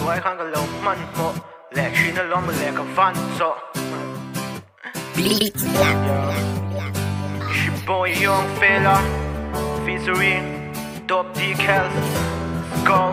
ai khang cái lâu man mo lẹ chuyên nó lo mà lẹ cái van so it's your boy young fella featuring Top Decal Go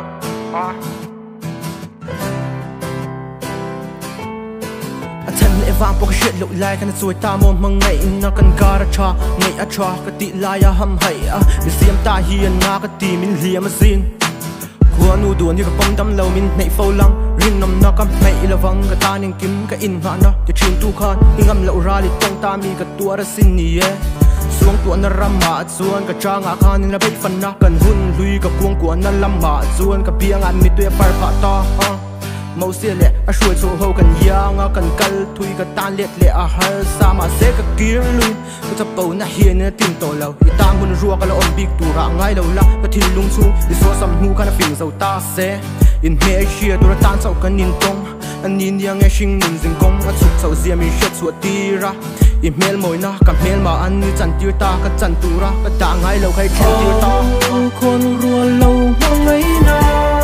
thân lệ vàng bọc chuyện lội lại thân xuôi ta mồm mà ngày nó cần gara cha ngày a cha cái tị lai a hầm hay a mình xiêm ta hiền nga cái tị mình liêm a xin qua nu đuôn như cái bông đâm lâu mình nảy phâu lăng riêng nằm nó cầm mày là vắng cái ta nên kiếm cái in hoa nó cái chuyện tu khan nhưng ngâm lậu ra thì trong ta mi cái tua ra xin nhỉ xuống tuần nó ram mà xuống cái cha ngã khan nên là biết phần nó cần hun lui cái cuồng của nó lâm mà xuống cái bia ngàn mi tuyệt phải phá to màu xia lệ a xuôi số hậu cần giang a cần cal thui cái tan liệt lệ a hal sa mà sẽ cái kia luôn cái tập bầu na hiền na tin tổ lâu cái ta muốn rùa cái là ôm big tu ra ngay lâu la cái thiên lung xuống cái số sầm hu cái là phình dầu ta sẽ in hệ chia tu ra tan sau cái nín tông anh nín yang nghe sinh nín dừng công cái sụp sầu diêm mình sét suốt ti ra email mồi na cầm mail mà anh như chăn tiêu ta cái chăn tu ra cái ta ngay lâu hay khen tiêu ta con rùa lâu mang ấy na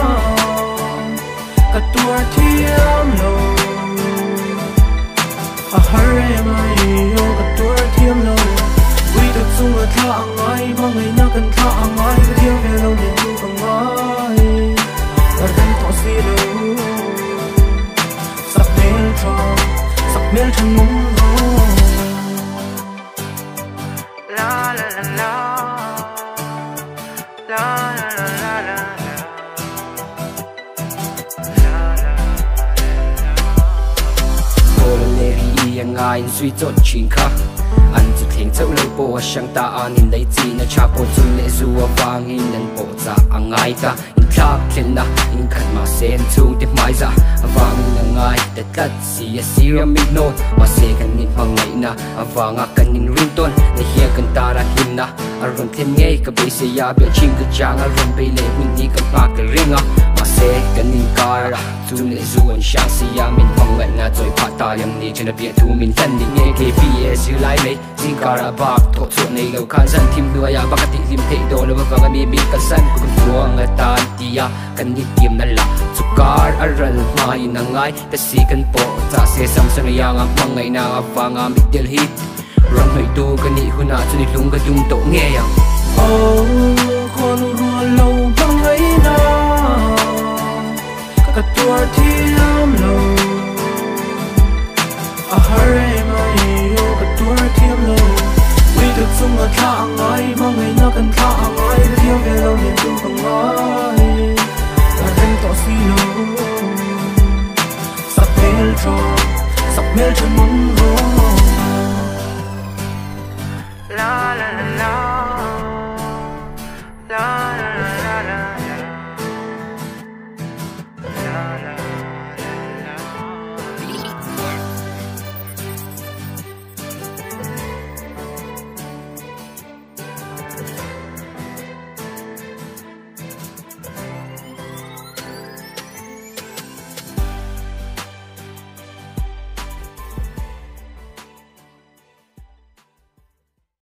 cái tua thiêm lâu a hare mai yo cái tua thiêm lâu quy được dung ở thả ngay mang ngày na cần thả ngay cái thiêm về lâu niềm vui bằng ngay và đêm tỏ xì lâu sắc mel chân mông la la la la la la la la ngay suy chọn chuyện khác anh chỉ thèn châu lâu bộ sang ta anh lấy gì nó cha bộ chung lệ dù vang in nên bộ ra anh ngay ta in khác lên na in khát mà sen chu tiếp mãi ra vang là ngay để cắt xì xì ra mít nốt mà sẽ cần nhìn bằng ngày na vang à cần nhìn ring tôn để hiện cần ta ra hin na rồi thêm nghe cái bây giờ ya biểu chim cái trang rồi bây lệ mình đi cái bạc cái ring mà sẽ cần nhìn cả ra chung lệ dù anh sáng xì ya mình bằng ngày na rồi phát ta yang đi trên biển thu mình thân đi nghe cái PS như lại mấy xin cả ra bạc thốt chuyện này lâu khăn dân thêm đua ya bạc cái tìm thấy đồ nó vâng mình bị cái sân của con người ta tia cần đi tìm nó là chúc cả ở rần mai nang ngay ta si cần bộ ta sẽ sắm sân yang bằng ngày na vang am tiêu hit rong hơi tu cái này hun na cho đi lung cái dung tổ nghe yang con rùa lâu mang ấy na cái tua thiêm lâu a hare mai yo cái tua thiêm lâu quy được dung ở thả ngay mang ngày na cần thả ngay cái thiêm về lâu niềm vui bằng ngay và đêm tỏ xì lâu sắc mel chân mông